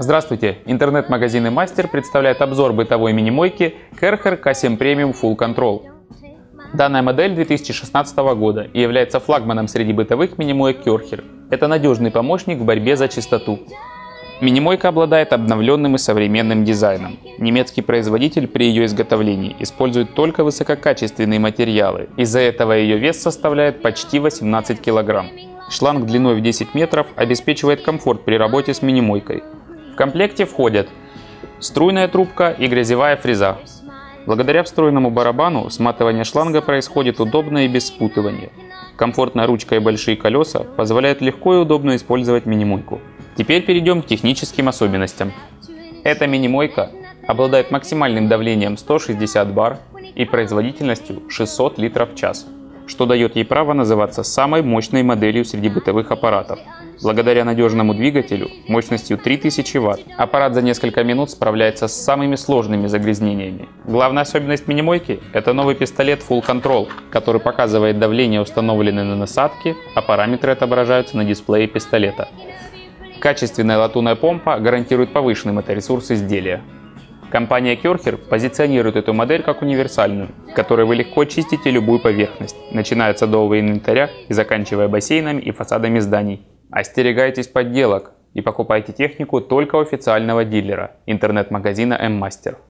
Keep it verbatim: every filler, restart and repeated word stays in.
Здравствуйте! Интернет-магазин Мастер представляет обзор бытовой мини-мойки Керхер ка семь Premium Full Control. Данная модель две тысячи шестнадцатого года и является флагманом среди бытовых мини-моек Керхер. Это надежный помощник в борьбе за чистоту. Мини-мойка обладает обновленным и современным дизайном. Немецкий производитель при ее изготовлении использует только высококачественные материалы. Из-за этого ее вес составляет почти восемнадцать килограмм. Шланг длиной в десять метров обеспечивает комфорт при работе с мини-мойкой. В комплекте входят струйная трубка и грязевая фреза. Благодаря встроенному барабану сматывание шланга происходит удобно и без спутывания. Комфортная ручка и большие колеса позволяют легко и удобно использовать мини-мойку. Теперь перейдем к техническим особенностям. Эта мини-мойка обладает максимальным давлением сто шестьдесят бар и производительностью шестьсот литров в час, что дает ей право называться самой мощной моделью среди бытовых аппаратов. Благодаря надежному двигателю мощностью три тысячи ватт аппарат за несколько минут справляется с самыми сложными загрязнениями. Главная особенность мини-мойки – это новый пистолет Full Control, который показывает давление, установленное на насадке, а параметры отображаются на дисплее пистолета. Качественная латунная помпа гарантирует повышенный моторесурс изделия. Компания Керхер позиционирует эту модель как универсальную, которой вы легко чистите любую поверхность, начиная от садового инвентаря и заканчивая бассейнами и фасадами зданий. Остерегайтесь подделок и покупайте технику только у официального дилера интернет-магазина Мастер.